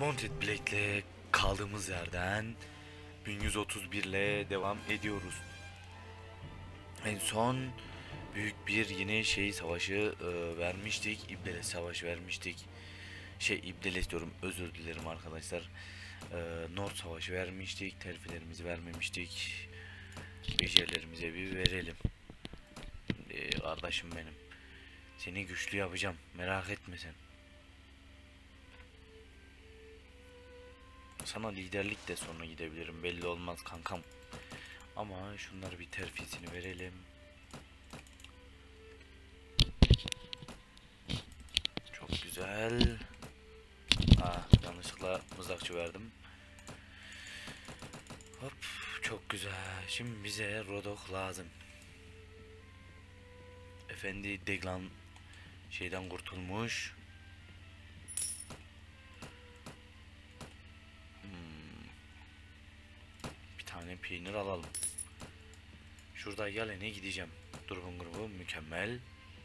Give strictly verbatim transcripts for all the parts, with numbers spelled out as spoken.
Mounted Blade'le kaldığımız yerden bin yüz otuz bir ile devam ediyoruz. En son büyük bir yine şey savaşı e, vermiştik. İbdeles savaşı vermiştik. Şey İbdeles diyorum, özür dilerim arkadaşlar. E, North savaşı vermiştik. Terfilerimizi vermemiştik. Becerilerimize bir verelim. E, kardeşim benim. Seni güçlü yapacağım. Merak etme sen. Sana liderlik de sonra gidebilirim. Belli olmaz kankam. Ama şunları bir terfisini verelim. Çok güzel. Ha, yanlışlıkla mızrakçı verdim. Hop, çok güzel. Şimdi bize Rodok lazım. Efendi Deglan şeyden kurtulmuş. Hmm. Bir tane peynir alalım. Şurada Yalen'e gideceğim. Durbun grubu mükemmel.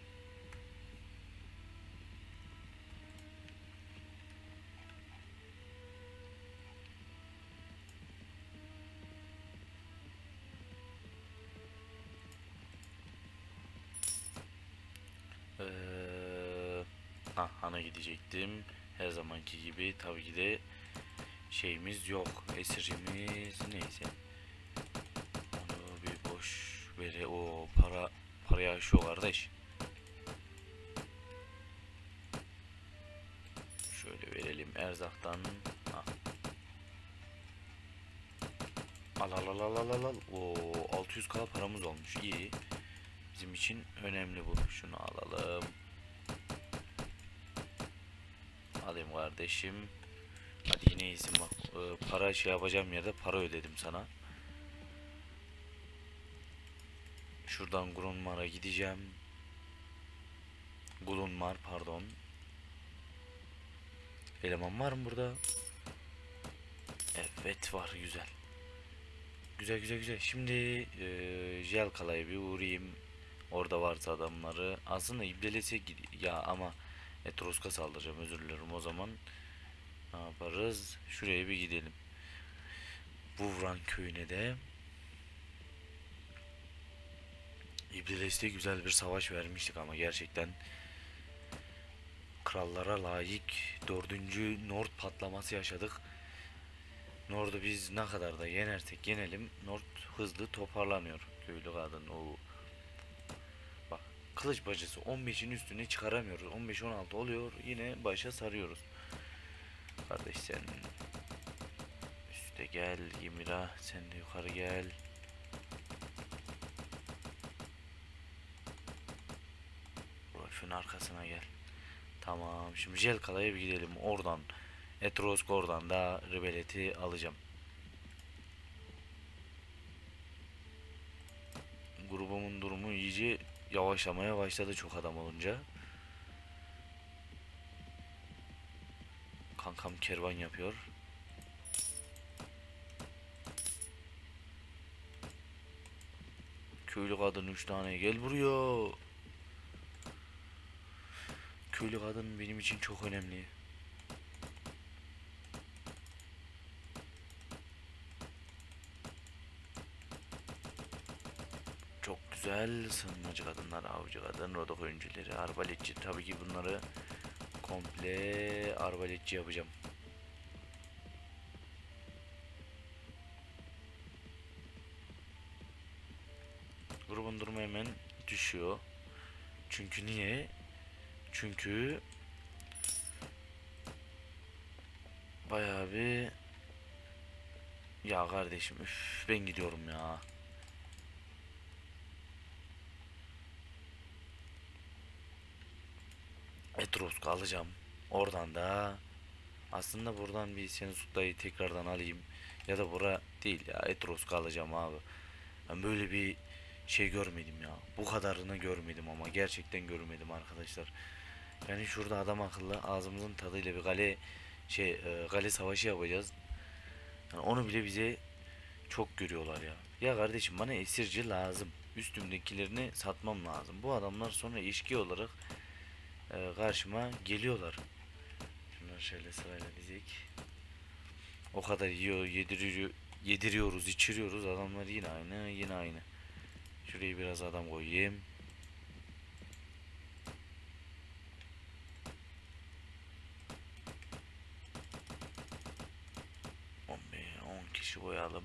Ee, ha, Han'a gidecektim. Her zamanki gibi tabii ki de şeyimiz yok. Esirimiz neyse. Onu bir boş vere. O para paraya şu kardeş. Şöyle verelim erzaktan. Ha. Al al al al al al al. O altı yüz K paramız olmuş. İyi. Bizim için önemli bu. Şunu alalım. Alayım kardeşim. Hadi yine iyisin bak. Ee, para şey yapacağım yerde para ödedim sana. Şuradan Grunmar'a gideceğim. Gulunmar pardon. Eleman var mı burada? Evet var, güzel. Güzel güzel güzel. Şimdi e, Jelkala'ya bir uğrayayım. Orada varsa adamları. Aslında İbdeles'e ya ama Etrosk'a saldıracağım, özür dilerim. O zaman ne yaparız? Şuraya bir gidelim. Vuvran köyüne de. İbdeles'te güzel bir savaş vermiştik ama gerçekten krallara layık dördüncü Nord patlaması yaşadık. Nord'u biz ne kadar da yenersek yenelim Nord hızlı toparlanıyor. Köylü kadın o. Bak, kılıç bacısı on beşin üstüne çıkaramıyoruz. on beş on altı oluyor, yine başa sarıyoruz. Kardeş sen üste gel. Yemira sen de yukarı gel. Rolf'ün arkasına gel. Tamam, şimdi Jelkala'ya bir gidelim. Oradan Etrosk, oradan da Rebellet'i alacağım. Grubumun durumu iyice yavaşlamaya başladı çok adam olunca. Kankam kervan yapıyor. Köylü kadın üç tane gel buraya. Köylü kadın benim için çok önemli. Çok güzel. Sığınmacı kadınlar, avcı kadın, rodok oyuncuları, arbaletçi. Tabii ki bunları komple arbaletçi yapacağım. Grubun durumu hemen düşüyor. Çünkü niye? Çünkü bayağı bir ya kardeşim, üf, ben gidiyorum ya. Etrus'u alacağım. Oradan da aslında buradan bir Sensut'tayı tekrardan alayım. Ya da bura değil ya, Etrus'u alacağım abi. Ben böyle bir şey görmedim ya. Bu kadarını görmedim ama gerçekten görmedim arkadaşlar. Yani şurada adam akıllı ağzımızın tadıyla bir kale şey e, kale savaşı yapacağız. Yani onu bile bize çok görüyorlar ya. Ya kardeşim, bana esirci lazım. Üstümdekilerini satmam lazım. Bu adamlar sonra işki olarak e, karşıma geliyorlar. Şunları şöyle sırayla dizek. O kadar yiyor, yediriyor, yediriyoruz, içiriyoruz. Adamlar yine aynı, yine aynı. Şuraya biraz adam koyayım. on kişi koyalım.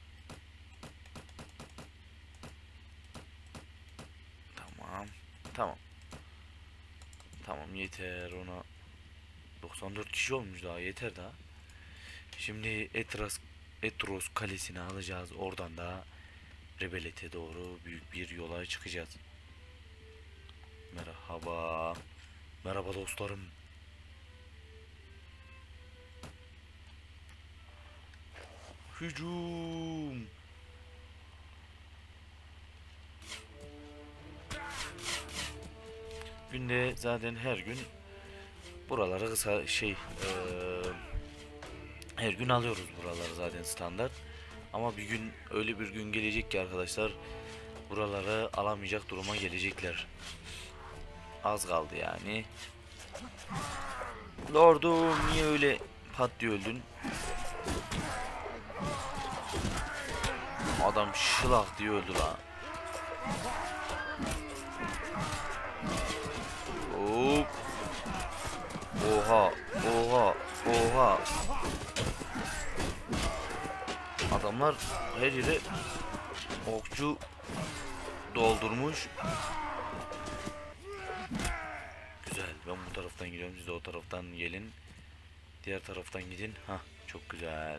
Tamam. Tamam. Tamam yeter ona. doksan dört kişi olmuş daha, yeter daha. Şimdi Etras Etros kalesini alacağız. Oradan da Rebelete doğru büyük bir yola çıkacağız. Merhaba. Merhaba dostlarım. Hücum. Günde zaten her gün buraları kısa şey ee, her gün alıyoruz buraları zaten standart. Ama bir gün öyle bir gün gelecek ki arkadaşlar, buraları alamayacak duruma gelecekler. Az kaldı yani. Lordum niye öyle pat diye öldün? Adam şılak diye öldü lan. Hop. Oha, oha, oha. Adamlar her yere okçu doldurmuş. Güzel. Ben bu taraftan gidiyorum. Siz de o taraftan gelin. Diğer taraftan gidin. Ha, çok güzel.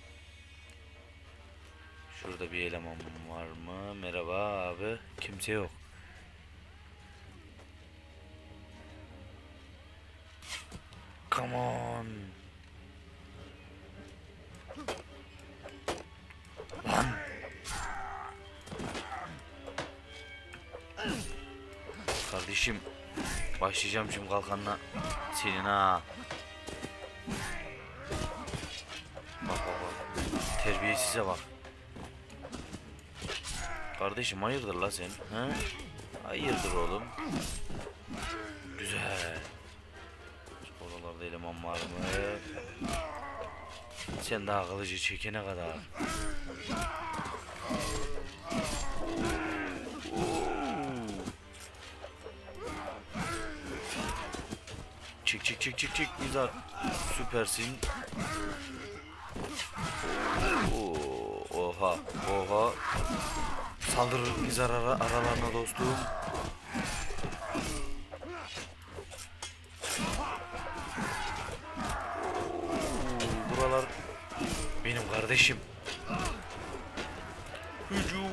Şurada bir eleman var mı? Merhaba abi. Kimse yok. Come on. Lan. Kardeşim. Başlayacağım şimdi kalkanla. Senin ha. Bak bak bak. Terbiyesize bak. Kardeşim hayırdır la sen? Ha? Hayırdır oğlum. Güzel. Oralarda eleman var mı? Sen daha kılıcı çekene kadar. Çık çık çık çık çık Nizar. Süpersin. Oo, oha oha. Saldırır Nizar ara, aralarına dostum. Oo, buralar benim kardeşim. Hücum.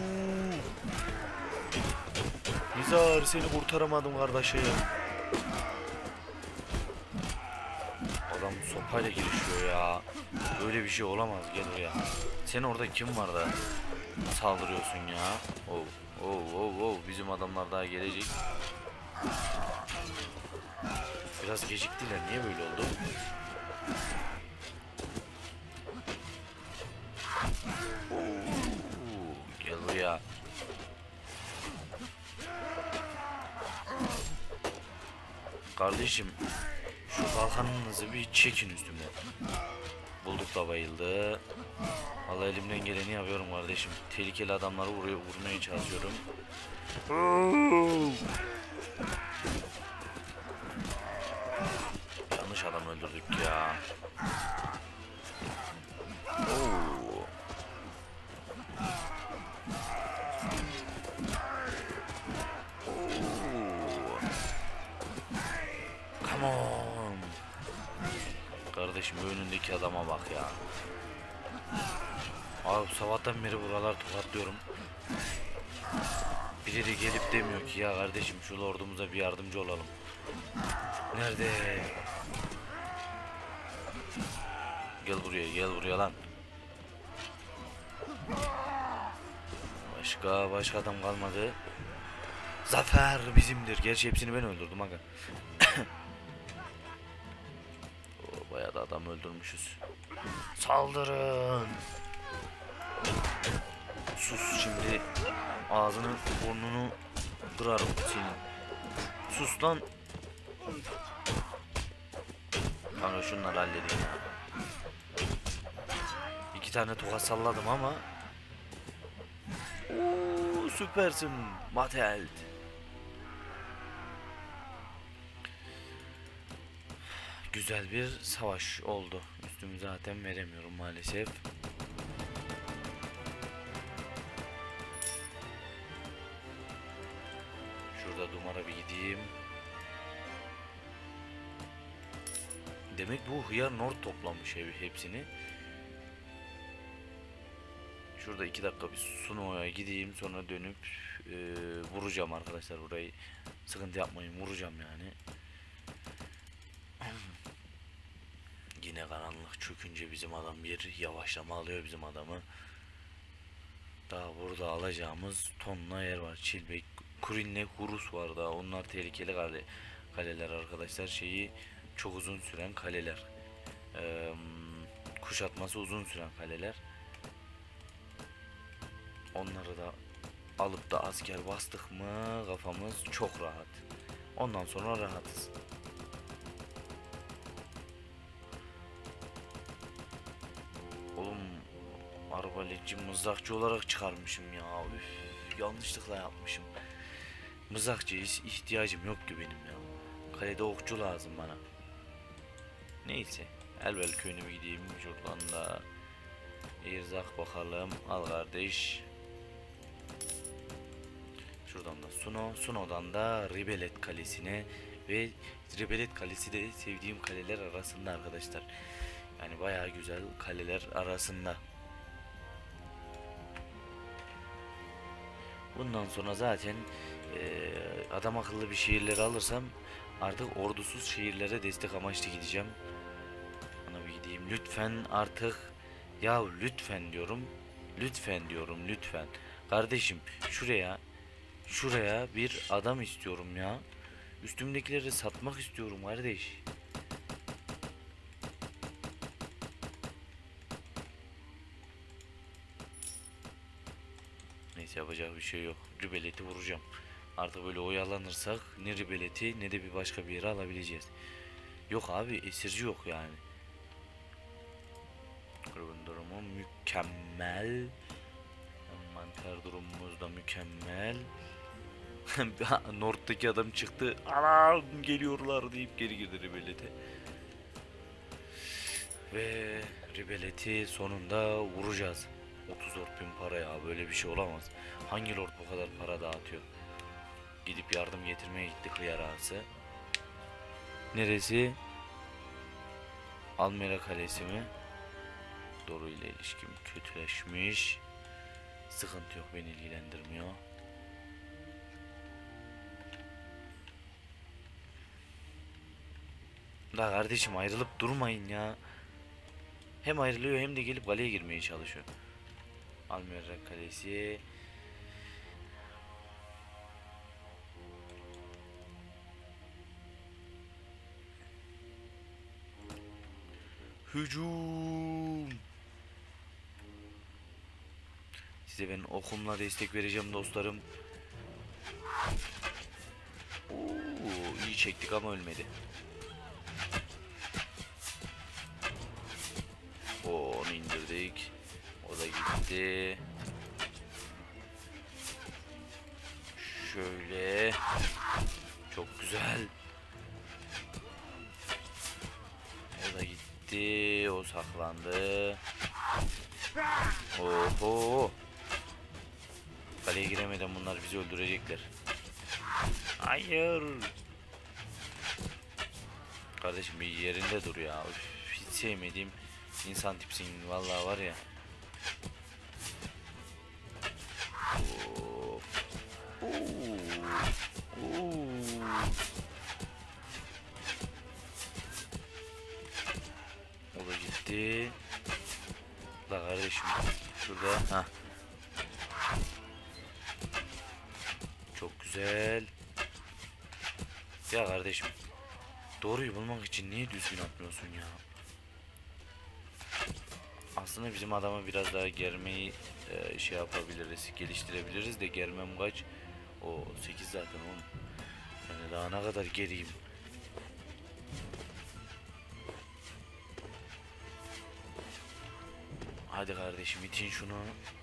Nizar seni kurtaramadım kardeşim. Adam sopayla girişiyor ya. Böyle bir şey olamaz, gel buraya. Sen orada kim var da saldırıyorsun ya? Oh, oh, oh, oh. Bizim adamlar daha gelecek. Biraz geciktiler. Niye böyle oldu? Oo, gel buraya. Kardeşim şu kalkanınızı bir çekin üstüme. Bulduk da bayıldı. Vallahi elimden geleni yapıyorum kardeşim. Tehlikeli adamları vuruyor, vurmaya çalışıyorum. Yanlış adam öldürdük ya. Oo. Come on. Kardeşim önündeki adama bak ya. Abi sabahtan beri buralar tokatlıyorum. Biri de gelip demiyor ki ya kardeşim şu lordumuza bir yardımcı olalım. Nerede? Gel buraya, gel buraya lan. Başka başka adam kalmadı. Zafer bizimdir. Gerçi hepsini ben öldürdüm aga. O, bayağı da adam öldürmüşüz. Saldırın. Sus şimdi. Ağzını burnunu kırarım senin. Sus lan. Kanka şunları halledin ya. iki tane tokat salladım ama. Oo, süpersin Mateld. Güzel bir savaş oldu. Üstümü zaten veremiyorum maalesef. Şurada Dumar'a bir gideyim. Demek bu hıyar Nord toplamış evi hepsini. Şurada iki dakika bir Suno'ya gideyim, sonra dönüp e, vuracağım arkadaşlar burayı. Sıkıntı yapmayın, vuracağım yani. Yine karanlık çökünce bizim adam bir yavaşlama alıyor bizim adamı. Daha burada alacağımız tonla yer var. Çilbek, Kurin'le Hurus var daha. Onlar tehlikeli kale, kaleler arkadaşlar. Şeyi çok uzun süren kaleler. Ee, kuşatması uzun süren kaleler. Onları da alıp da asker bastık mı kafamız çok rahat. Ondan sonra rahatız. Oğlum arbaletçi mızrakçı olarak çıkarmışım ya. Üf, yanlışlıkla yapmışım. Mızrakçıya ihtiyacım yok ki benim ya. Kalede okçu lazım bana. Neyse. Elbel köyüne bir gideyim. Şuradan da erzak bakalım. Al kardeş. Şuradan da Suno. Suno'dan da Ribelet Kalesi'ne. Ve Ribelet Kalesi de sevdiğim kaleler arasında arkadaşlar. Yani bayağı güzel kaleler arasında. Bundan sonra zaten e, adam akıllı bir şehirleri alırsam artık ordusuz şehirlere destek amaçlı gideceğim. Bana bir gideyim lütfen artık. Ya lütfen diyorum. Lütfen diyorum lütfen. Kardeşim şuraya şuraya bir adam istiyorum ya. Üstümdekileri satmak istiyorum kardeş. Neyse yapacak bir şey yok. Ribeleti vuracağım. Artık böyle oyalanırsak ne Ribeleti ne de bir başka bir yere alabileceğiz. Yok abi esirci yok yani. Grubun durumu mükemmel. Mantar durumumuz da mükemmel. North'taki adam çıktı. Anam geliyorlar deyip geri girdi Ribelete. Ve Ribeleti sonunda vuracağız. otuz dört bin para ya, böyle bir şey olamaz. Hangi lord bu kadar para dağıtıyor? Gidip yardım getirmeye gittik hıyar ağası. Neresi? Almera Kalesi mi? Doru ile ilişkim kötüleşmiş. Sıkıntı yok, beni ilgilendirmiyor. Da kardeşim ayrılıp durmayın ya. Hem ayrılıyor hem de gelip kaleye girmeye çalışıyor. Almera Kalesi. Hücum. Size ben okumla destek vereceğim dostlarım. Oo, iyi çektik ama ölmedi. Oo, onu indirdik. O da gitti. Şöyle. Çok güzel. O da gitti. O saklandı. Oho. Kaleye giremeden bunlar bizi öldürecekler. Hayır. Kardeşim bir yerinde dur ya. Üf, hiç sevmediğim insan tipsin vallahi var ya. Of. Oo. Oo. O da gitti. La kardeşim şurada. Ha. Çok güzel. Ya kardeşim, doğruyu bulmak için niye düzgün atmıyorsun ya? Aslında bizim adamı biraz daha germeyi e, şey yapabiliriz, geliştirebiliriz de germem kaç? O sekiz zaten oğlum. Yani daha ne kadar geriyim? Hadi kardeşim itin şunu.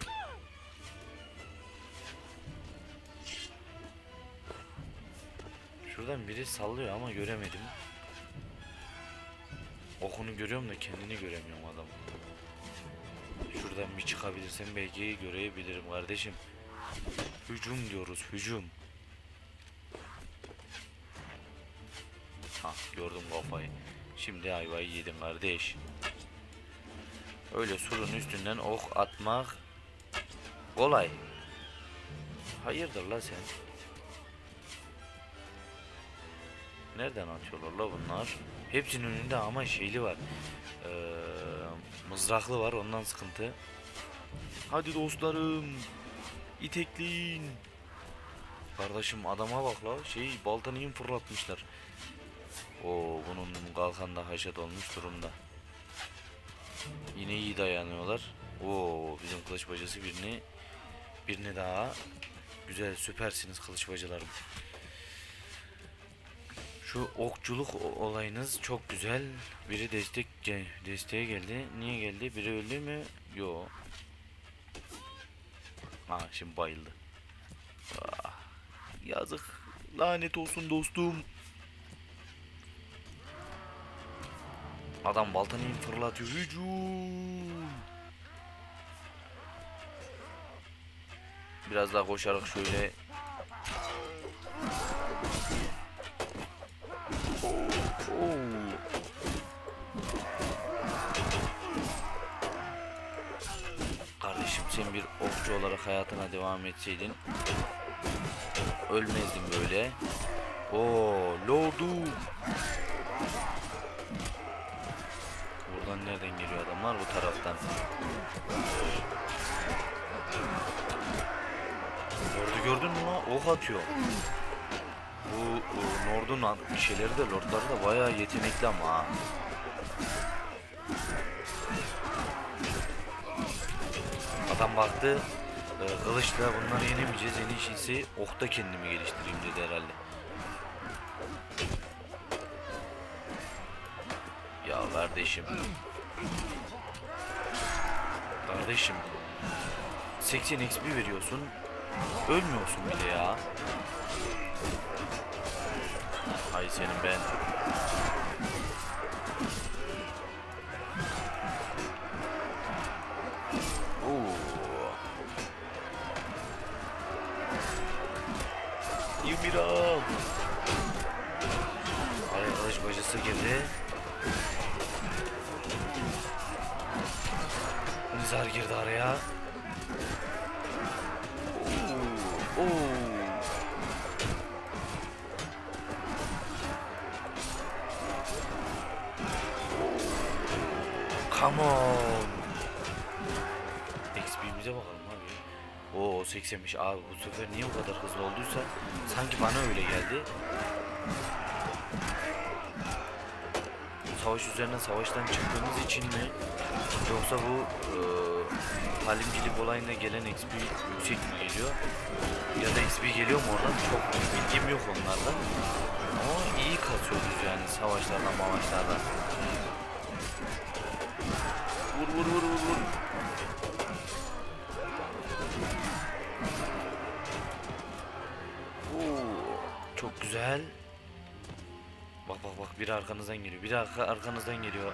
Şuradan biri sallıyor ama göremedim. Okunu görüyorum da kendini göremiyorum adam. Şuradan bir çıkabilirsem belki görebilirim kardeşim. Hücum diyoruz, hücum. Ha, gördüm kafayı. Şimdi ayvayı yedim kardeş. Öyle surun üstünden ok atmak kolay. Hayırdır la sen? Nereden atıyorlar la bunlar? Hepsinin önünde ama şeyli var. Ee, mızraklı var, ondan sıkıntı. Hadi dostlarım. İtekleyin. Kardeşim adama bak la. Şey baltanıyım fırlatmışlar. Oo, bunun kalkan da haşat olmuş durumda. Yine iyi dayanıyorlar. Oo, bizim kılıç bacası birini birini daha. Güzel, süpersiniz kılıç bacılarım. Şu okçuluk olayınız çok güzel. Biri destek desteğe geldi. Niye geldi? Biri öldü mü? Yo. Ha, şimdi bayıldı. Ah, yazık. Lanet olsun dostum. Adam baltanı fırlatıyor. Hücum. Biraz daha koşarak şöyle. Oo. Kardeşim sen bir okçu olarak hayatına devam etseydin ölmezdin böyle. Oo, lordum. Buradan nereden geliyor adamlar? Bu taraftan. Lord'u gördün mü lan? Ok atıyor. Bu, bu Nord'un şeyleri de lordları da bayağı yetenekli ama. Adam baktı, e, kılıçla bunları yenemeyeceğiz, en iyisi okta kendimi geliştireyim dedi herhalde. Ya kardeşim. Kardeşim. seksen X P veriyorsun. Ölmüyorsun bile ya. Hay senin ben. Oo. Yumira. Ay kılıç bacısı girdi. Nizar girdi araya. Oo. Oo. Come on. X P'mize bakalım abi. Oo seksenmiş abi, bu sefer niye bu kadar hızlı olduysa sanki bana öyle geldi. Savaş üzerine savaştan çıktığımız için mi yoksa bu e, talimcilik olayına gelen X P yüksek mi geliyor ya da X P geliyor mu oradan, çok bilgim yok onlardan ama iyi kasıyoruz yani savaşlardan mavaşlardan. Vur vur vur vur vur. Oo, çok güzel. Bak bak bak, biri arkanızdan geliyor. Biri arka, arkanızdan geliyor.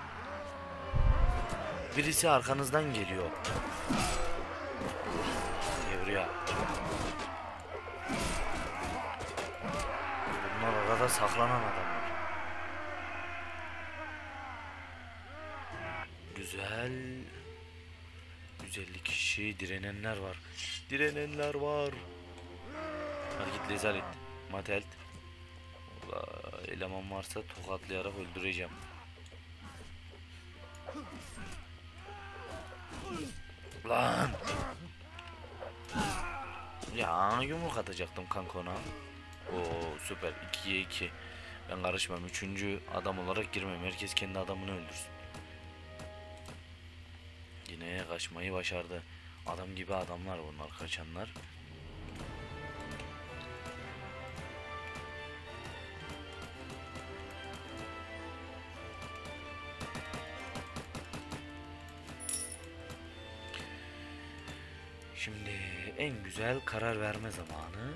Birisi arkanızdan geliyor. Yavruya. Bunlar arada saklanan adamlar. Güzel. yüz elli kişi, direnenler var. Direnenler var. Hadi git lezalet. Matelt. Eleman varsa tokatlayarak öldüreceğim. Lan. Ya yumruk atacaktım kanka ona. Oo süper, ikiye iki. Ben karışmam, üçüncü adam olarak girmem. Herkes kendi adamını öldürsün. Yine kaçmayı başardı. Adam gibi adamlar bunlar, kaçanlar. Şimdi en güzel karar verme zamanı.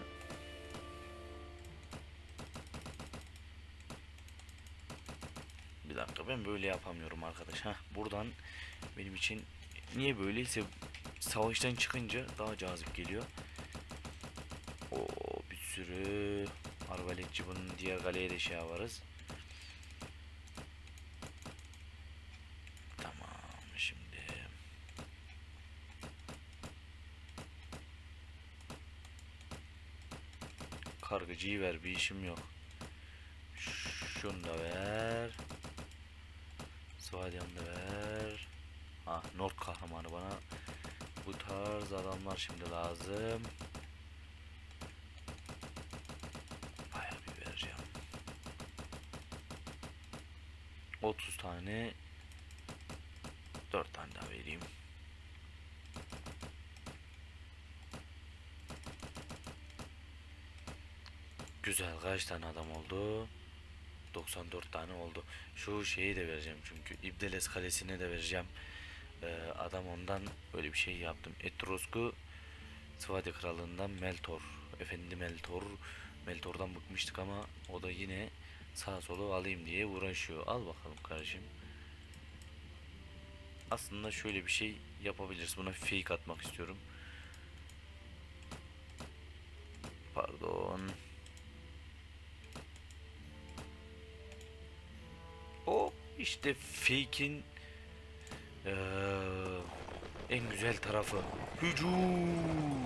Bir dakika, ben böyle yapamıyorum arkadaş. Heh, buradan benim için niye böyleyse savaştan çıkınca daha cazip geliyor. O bir sürü arbaletçi, bunun diğer kaleye de şey yaparız. Tamam, şimdi kargıcıyı ver, bir işim yok. Şunu da ver. Svadyan'ı da ver. Ah, Nord kahramanı bana bu tarz adamlar şimdi lazım. Bayağı bir vereceğim. otuz tane, dört tane daha vereyim. Güzel, kaç tane adam oldu? doksan dört tane oldu. Şu şeyi de vereceğim çünkü İbdeles kalesine de vereceğim. Ee, adam ondan böyle bir şey yaptım. Etrusku Svadi krallığından Meltor. Efendi Meltor. Meltor'dan bıkmıştık ama o da yine sağ solu alayım diye uğraşıyor. Al bakalım kardeşim. Aslında şöyle bir şey yapabiliriz. Buna fake atmak istiyorum. Pardon. O işte fake'in ee, en güzel tarafı. Hücum.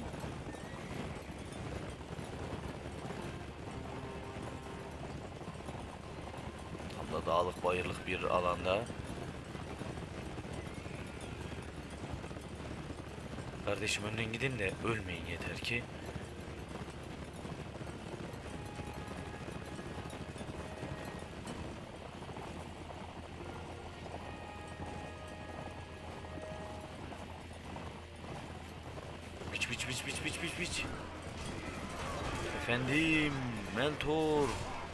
Tam da dağlık bayırlık bir alanda. Kardeşim önden gidin de ölmeyin yeter ki. Biç biç biç biç biç biç biç. Efendim Meltor.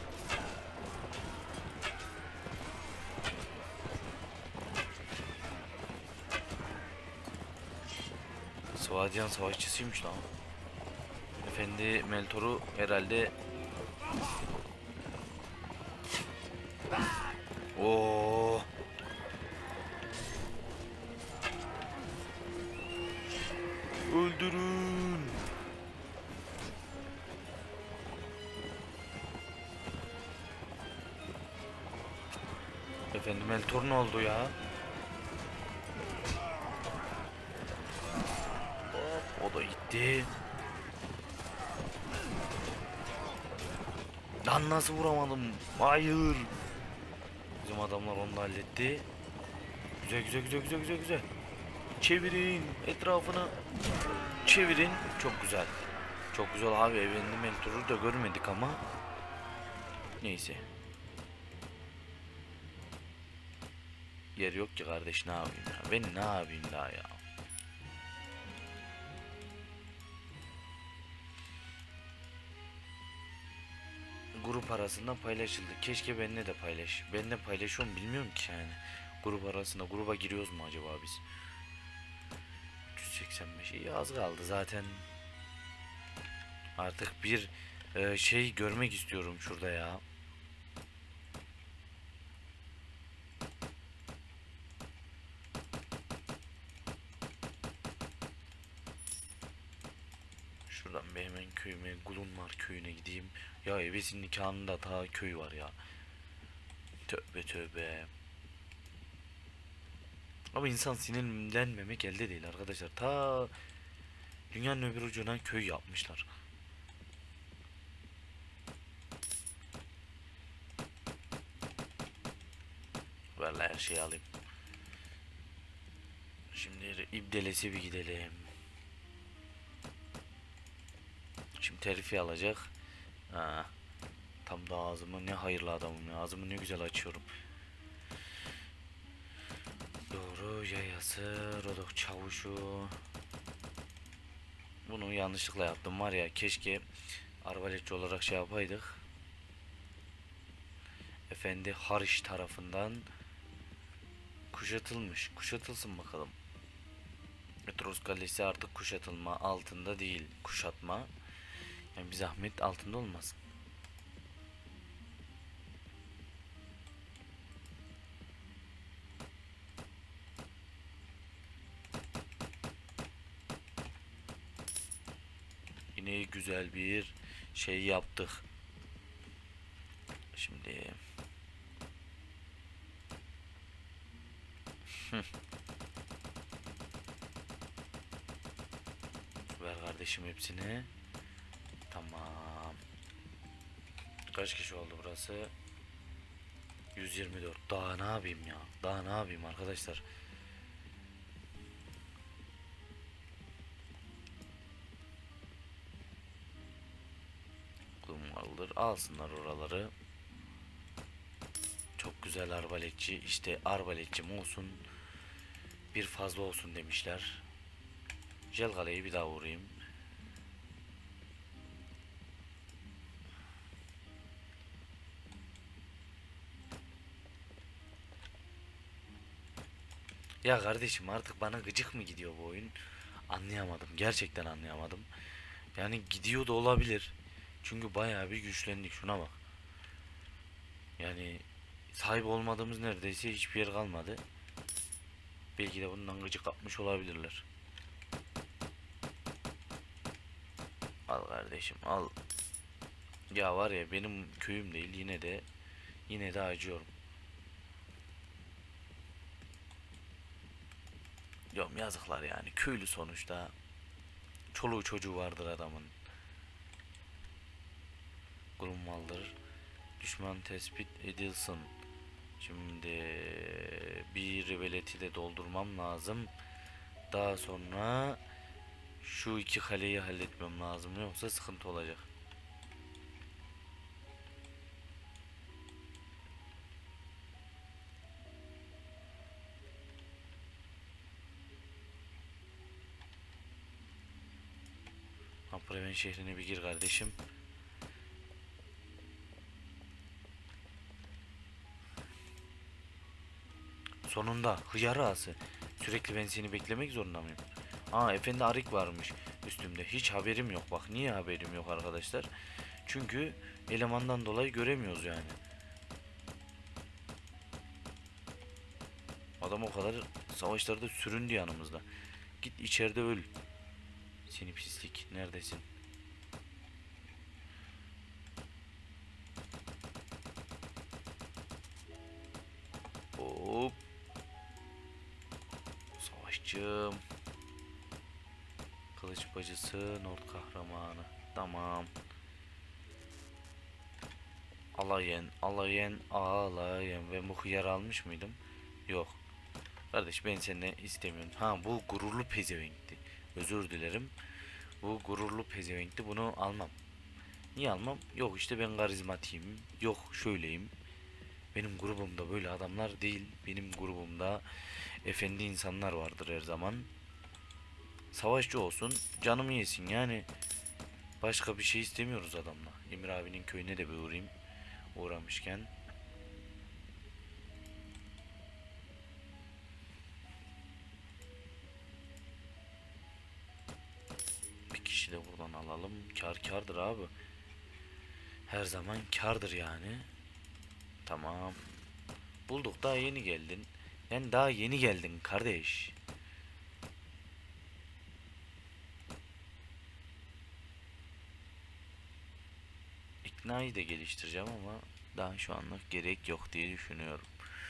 Svadyan savaşçısıymış lan. Efendi Meltor'u herhalde. Oo. Öldürün. Efendim Meltor ne oldu ya? Hop, o da gitti. Lan nasıl vuramadım? Hayır. Bizim adamlar onu da halletti. Güzel güzel güzel güzel güzel güzel. Çevirin etrafını. Çevirin. Çok güzel. Çok güzel abi. Efendi Meltor'u da görmedik ama. Neyse. Yer yok ki kardeş, ne yapayım ya? Ben ne yapayım daha ya? Grup arasında paylaşıldı. Keşke benimle de paylaş. Benimle paylaşıyor mu bilmiyorum ki yani. Grup arasında gruba giriyoruz mu acaba biz? üç yüz seksen beş, iyi, az kaldı zaten. Artık bir e, şey görmek istiyorum şurada ya. Şuradan bir hemen köyüme, Gulunmar köyüne gideyim. Ya evesin nikahında ta köy var ya. Tövbe tövbe. Ama insan sinirlenmemek elde değil arkadaşlar. Ta dünyanın öbür ucuna köy yapmışlar. Vallahi her şeyi alayım. Şimdi İbdeles'e bir gidelim. Şimdi terfi alacak. Ha, tam da ağzımı, ne hayırlı adamım ya. Ağzımı ne güzel açıyorum. Doğru yayası, Rodok çavuşu. Bunu yanlışlıkla yaptım var ya, keşke arbaletçi olarak şey yapaydık. Efendi Hariş tarafından kuşatılmış. Kuşatılsın bakalım. Etros Kalesi artık kuşatılma altında değil, kuşatma. Yani bir zahmet altında olmasın. Yine güzel bir şey yaptık. Şimdi ver kardeşim hepsini. Tamam. Kaç kişi oldu burası? yüz yirmi dört. Daha ne yapayım ya? Daha ne yapayım arkadaşlar? Alır, alsınlar oraları. Çok güzel arbaletçi. İşte arbaletçim olsun. Bir fazla olsun demişler. Jelgale'yi bir daha vurayım. Ya kardeşim artık bana gıcık mı gidiyor bu oyun? Anlayamadım. Gerçekten anlayamadım. Yani gidiyor da olabilir. Çünkü bayağı bir güçlendik. Şuna bak. Yani sahip olmadığımız neredeyse hiçbir yer kalmadı. Belki de bundan gıcık kapmış olabilirler. Al kardeşim al. Ya var ya benim köyüm değil yine de yine de acıyorum. Diyorum yazıklar yani köylü sonuçta. Çoluğu çocuğu vardır adamın. Grunwalder düşman tespit edilsin. Şimdi bir veleti de doldurmam lazım. Daha sonra şu iki kaleyi halletmem lazım yoksa sıkıntı olacak. Ampreven şehrine bir gir kardeşim. Sonunda hıyar ağası. Sürekli ben seni beklemek zorunda mıyım? Aa efendi Arik varmış üstümde. Hiç haberim yok. Bak niye haberim yok arkadaşlar? Çünkü elemandan dolayı göremiyoruz yani. Adam o kadar savaşlarda süründü yanımızda. Git içeride öl. Seni pislik. Neredesin? Hop. Savaşçım. Kılıç bacısı, Nord kahramanı. Tamam. Alayen, alayen, alayen. Ve bu hıyar almış mıydım? Yok. Kardeş ben seni istemiyorum. Ha bu gururlu pezevenkti. Özür dilerim. Bu gururlu pezevenkti. Bunu almam. Niye almam? Yok işte ben karizmatiyim. Yok şöyleyim. Benim grubumda böyle adamlar değil. Benim grubumda efendi insanlar vardır her zaman. Savaşçı olsun. Canımı yesin yani. Başka bir şey istemiyoruz adamla. Emir abinin köyüne de bir uğrayayım. Uğramışken. Bir kişi de buradan alalım. Kar kardır abi. Her zaman kardır yani. Tamam. Bulduk daha yeni geldin. Yani daha yeni geldin kardeş. İknayı da geliştireceğim ama daha şu anlık gerek yok diye düşünüyorum.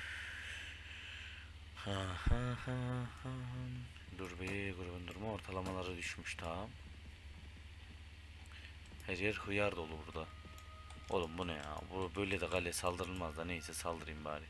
Ha, ha, ha, ha. Dur be grubun durumu ortalamaları düşmüş tamam. Her yer hıyar dolu burada. Oğlum bu ne ya? Bu böyle de kale saldırılmaz da neyse saldırayım bari.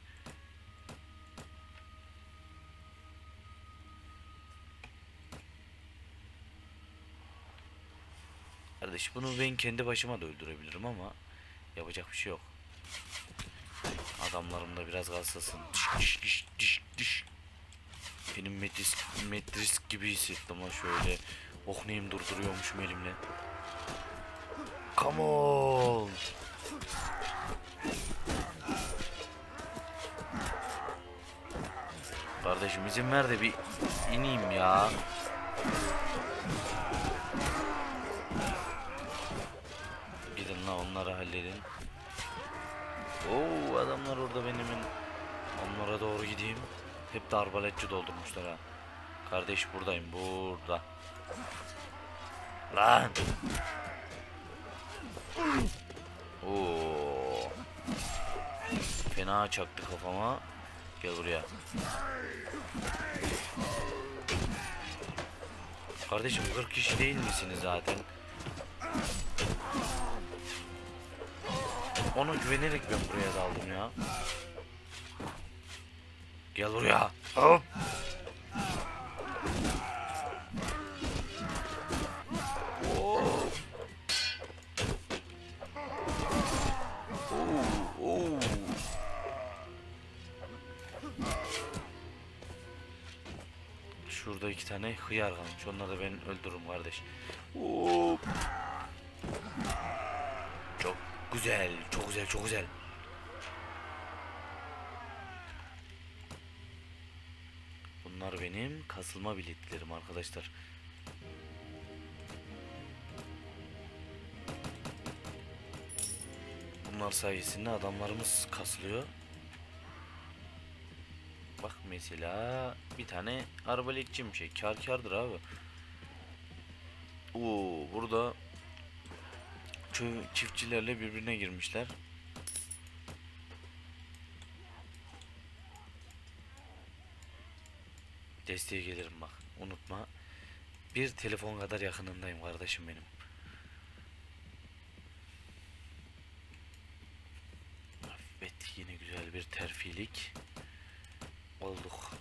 Kardeş bunu ben kendi başıma da öldürebilirim ama yapacak bir şey yok. Adamlarım da biraz kalsasın. Diş diş diş diş. Benim metris, metris gibi hissettim ha şöyle. Oh neyim durduruyormuşum elimle. Come on. Kardeşim izin ver de bir ineyim ya. Gidin la, onları halledin. Oo, adamlar orada, benim onlara doğru gideyim. Hep de arbaletçi doldurmuşlar ha. Kardeş buradayım, burada. Lan. Oo. Fena çaktı kafama. Gel buraya. Kardeşim kırk kişi değil misiniz zaten? Ona güvenerek ben buraya daldım ya. Gel buraya. Hop. Şurada iki tane hıyar kalmış. Onları da ben öldürürüm kardeş. Hop. Çok güzel, çok güzel, çok güzel. Bunlar benim kasılma biletlerim arkadaşlar. Bunlar sayesinde adamlarımız kasılıyor. Bak mesela bir tane arbaletçi bir şey. Kar kardır abi. Oo, burada çiftçilerle birbirine girmişler. Desteğe gelirim bak. Unutma. Bir telefon kadar yakınındayım kardeşim benim. Evet, yine güzel bir terfilik olduk.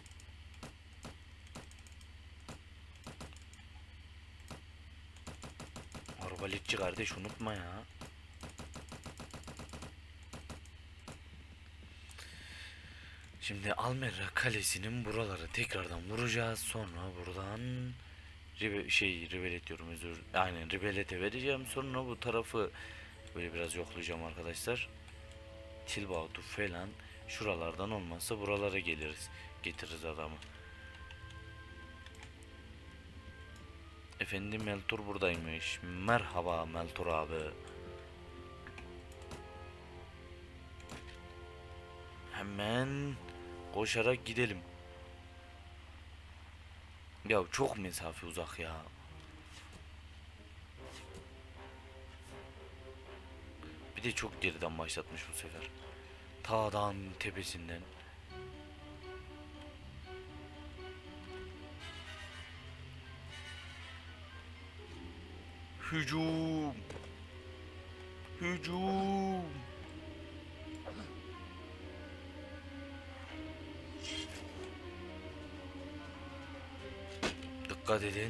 Arbaletçi kardeş, unutma ya. Şimdi Almera Kalesi'nin buraları tekrardan vuracağız. Sonra buradan Ribe, şey Ribelet diyorum, özür. Aynen, Ribelet'e vereceğim. Sonra bu tarafı böyle biraz yoklayacağım arkadaşlar. Tilbautu falan şuralardan, olmazsa buralara geliriz. Getiririz adamı. Efendim, Meltur buradaymış. Merhaba Meltur abi. Hemen koşarak gidelim. Ya çok mesafe uzak ya. Bir de çok geriden başlatmış bu sefer. Ta dağın tepesinden. Hücum. Hücum. Dikkat edin.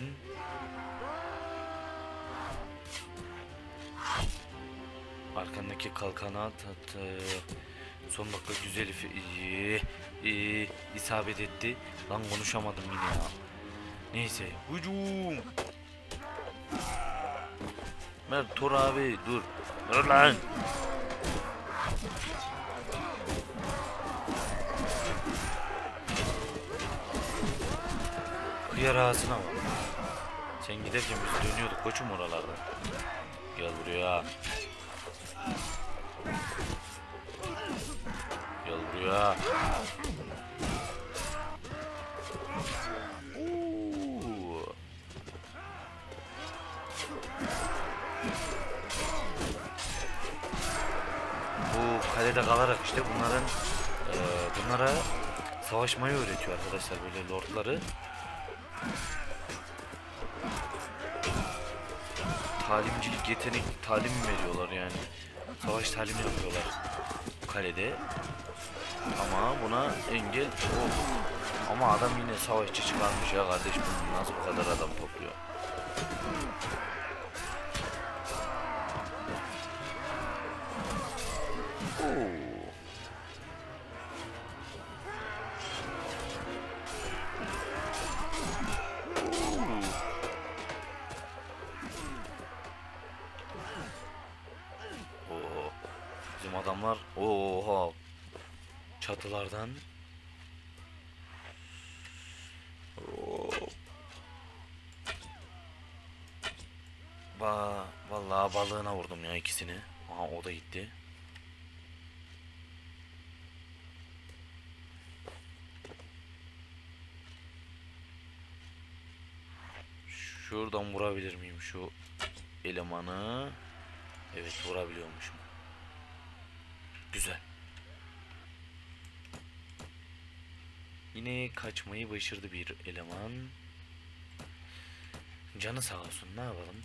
Arkandaki kalkana tat, e, son dakika güzel e, e, isabet etti. Lan konuşamadım yine ya. Neyse, hücum. Mert Tor abi dur. Dur lan. Kıyar ağasına bak. Sen giderken biz dönüyorduk koçum oralarda. Gel buraya. Gel buraya. Oo. Bu kalede kalarak işte bunların e, bunlara savaşmayı öğretiyor arkadaşlar, böyle lordları. Talimcilik, yetenek talim veriyorlar yani. Savaş talimi yapıyorlar kalede. Ama buna engel o. Ama adam yine savaşçı çıkarmış ya kardeş, bunu nasıl bu kadar adam topluyor? Oo. Oo. Bizim adamlar oha çatılardan. Oo. Ba vallahi balığına vurdum ya ikisini. Aha o da gitti. Şuradan vurabilir miyim şu elemanı? Evet vurabiliyormuşum. Güzel. Yine kaçmayı başardı bir eleman. Canı sağ olsun, ne yapalım?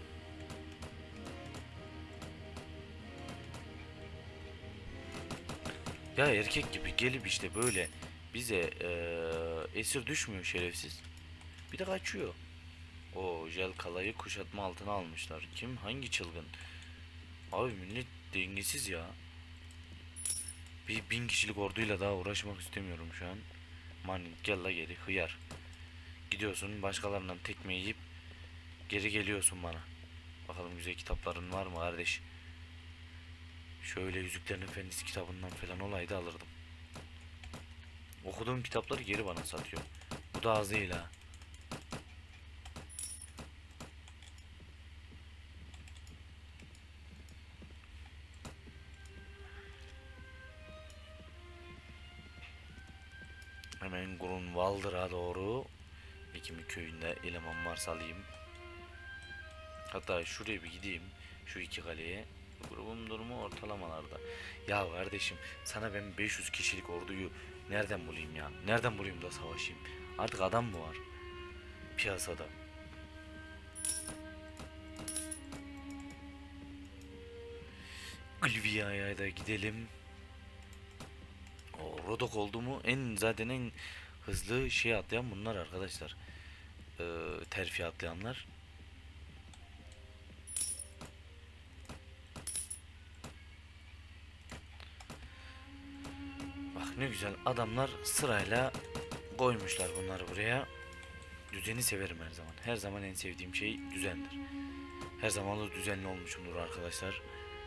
Ya erkek gibi gelip işte böyle bize ee, esir düşmüyor şerefsiz. Bir de kaçıyor. O jel kalayı kuşatma altına almışlar. Kim? Hangi çılgın? Abi millet dengesiz ya. Bir bin kişilik orduyla daha uğraşmak istemiyorum şu an. Manin gel la geri hıyar. Gidiyorsun başkalarından tekme yiyip geri geliyorsun bana. Bakalım güzel kitapların var mı kardeş? Şöyle Yüzüklerin Efendisi kitabından falan olaydı alırdım. Okuduğum kitapları geri bana satıyor. Bu da az değil ha. Hemen Grunwaldr'a doğru Ekimi köyünde eleman varsa alayım. Hatta şuraya bir gideyim. Şu iki kaleye. Grubun durumu ortalamalarda. Ya kardeşim sana ben beş yüz kişilik orduyu nereden bulayım ya? Nereden bulayım da savaşayım? Artık adam mı var piyasada? Gülviya'ya da gidelim. O Rodok oldu mu en zaten en hızlı şey atlayan bunlar arkadaşlar. Ee, terfi atlayanlar. Bak ne güzel adamlar sırayla koymuşlar bunları buraya. Düzeni severim her zaman. Her zaman en sevdiğim şey düzendir. Her zaman da düzenli olmuşumdur arkadaşlar.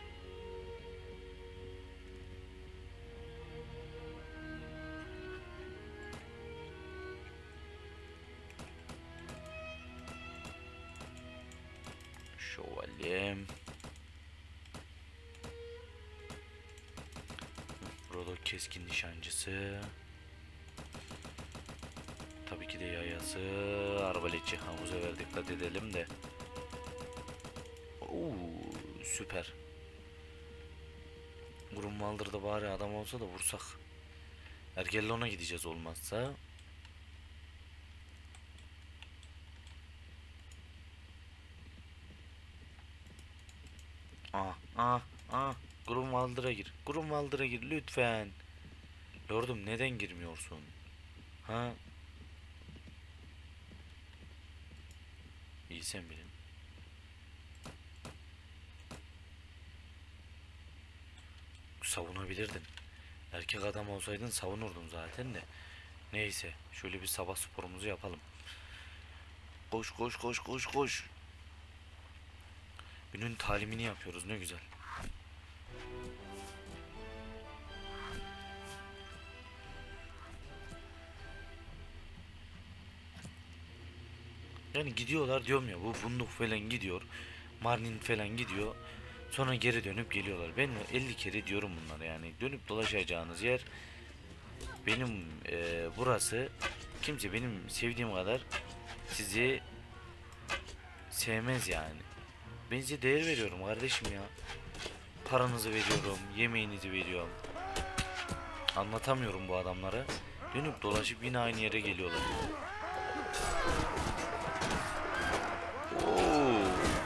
Şövalye. Rodok keskin nişancısı. Tabii ki de yayası. Arbaletçi hamuza ver dikkat edelim de. Oo, süper. Grunwaldr'da bari adam olsa da vursak. Ergellon'a gideceğiz olmazsa. Ah ah ah. Grunwaldr'a gir. Grunwaldr'a gir lütfen. Lordum neden girmiyorsun? Ha? İyi sen bilin. Savunabilirdin. Erkek adam olsaydın savunurdun zaten de. Neyse şöyle bir sabah sporumuzu yapalım. Koş koş koş koş koş. Günün talimini yapıyoruz ne güzel. Yani gidiyorlar diyorum ya, bu bunduk falan gidiyor. Marnin falan gidiyor. Sonra geri dönüp geliyorlar. Ben elli kere diyorum bunlar yani. Dönüp dolaşacağınız yer benim e, burası. Kimse benim sevdiğim kadar sizi sevmez yani. Ben size değer veriyorum kardeşim ya. Paranızı veriyorum, yemeğinizi veriyorum. Anlatamıyorum bu adamlara. Dönüp dolaşıp yine aynı yere geliyorlar. Oo.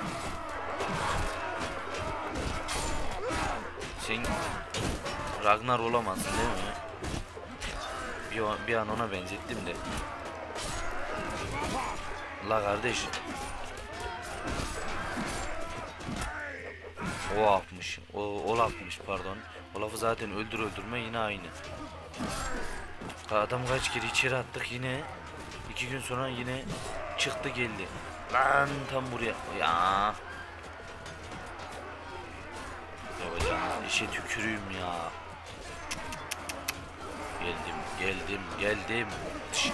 Sen Ragnar olamazsın değil mi? Bir, an, bir an ona benzettim de. La kardeş. O atmış. O Olaf'mış pardon. Olaf'ı zaten öldür öldürme yine aynı. Adam kaç kere içeri attık yine. iki gün sonra yine çıktı geldi. Lan tam buraya. Ya. Yapacağım işe tükürüyüm ya. Geldim geldim geldim. Şişt.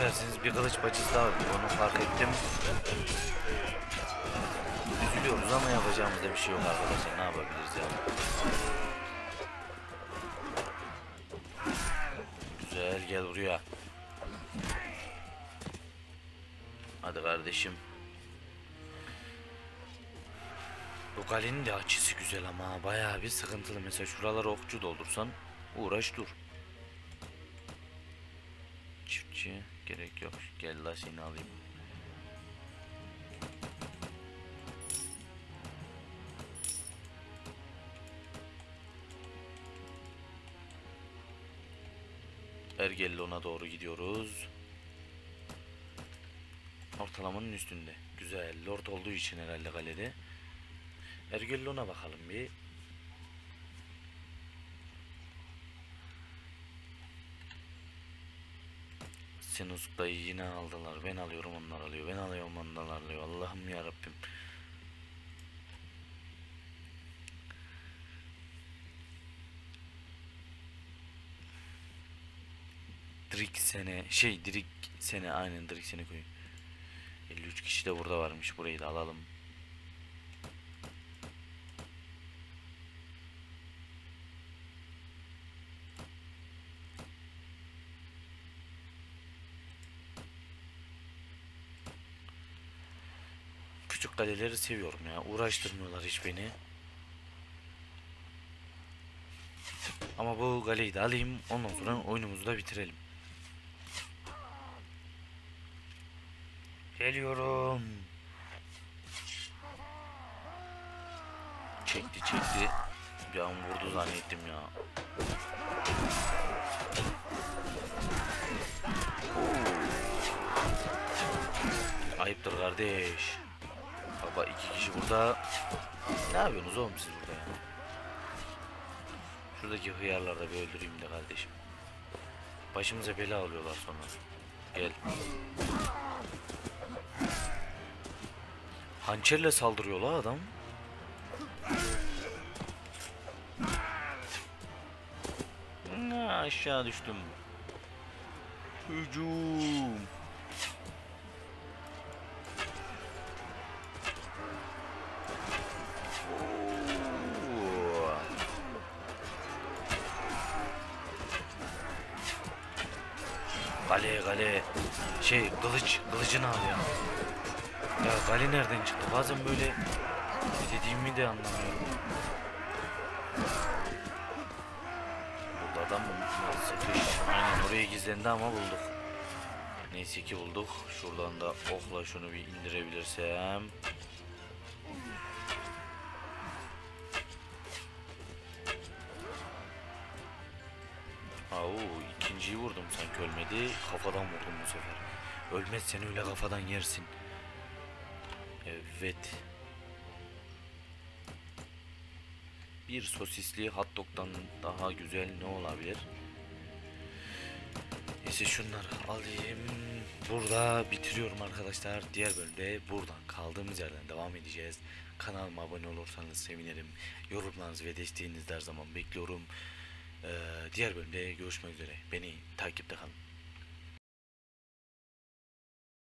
affedersiniz bir kılıç bacısı daha öldü. Onu fark ettim. Üzülüyoruz ama yapacağımız da bir şey yok arkadaşlar. Ne yapabiliriz ya? Güzel, gel buraya. Hadi kardeşim. Bu kalenin de açısı güzel ama bayağı bir sıkıntılı. Mesela şuralara okçu doldursan uğraş dur. Çiftçi gerek yok. Gel la seni alayım. Ergellon'a doğru gidiyoruz. Ortalamanın üstünde. Güzel. Lord olduğu için herhalde kalede. Ergellon'a bakalım bir. Senus dayı yine aldılar. Ben alıyorum, onlar alıyor. Ben alıyorum, onlar alıyor. Allah'ım ya Rabbim. Dirik sene şey Dirik sene aynen Dirik sene koyun. elli üç kişi de burada varmış. Burayı da alalım. Küçük kaleleri seviyorum ya. Uğraştırmıyorlar hiç beni. Ama bu kaleyi de alayım. Ondan sonra oyunumuzu da bitirelim. Geliyorum. Çekti çekti. Bir an vurdu zannettim ya. Ayıptır kardeş. Baba iki kişi burada. Ne yapıyorsunuz oğlum siz burada ya? Şuradaki hıyarları da bir öldüreyim de kardeşim. Başımıza bela alıyorlar sonra. Gel. Hançerle saldırıyor la adam. Ha, aşağı düştüm. Hücum. Kale kale. Şey kılıç kılıcını al ya. Ya kale nereden çıktı? Bazen böyle dediğimi de anlamıyorum. Burada adam mı? Sıkış. Aynen oraya gizlendi ama bulduk. Neyse ki bulduk. Şuradan da okla şunu bir indirebilirsem. Au, ikinciyi vurdum sanki ölmedi. Kafadan vurdum bu sefer. Ölmezsen öyle kafadan yersin. Evet. Bir sosisli hot dog'dan daha güzel ne olabilir? Neyse şunları alayım. Burada bitiriyorum arkadaşlar. Diğer bölümde buradan kaldığımız yerden devam edeceğiz. Kanalıma abone olursanız sevinirim. Yorumlarınızı ve desteğinizi her zaman bekliyorum. Ee, diğer bölümde görüşmek üzere. Beni takipte kalın.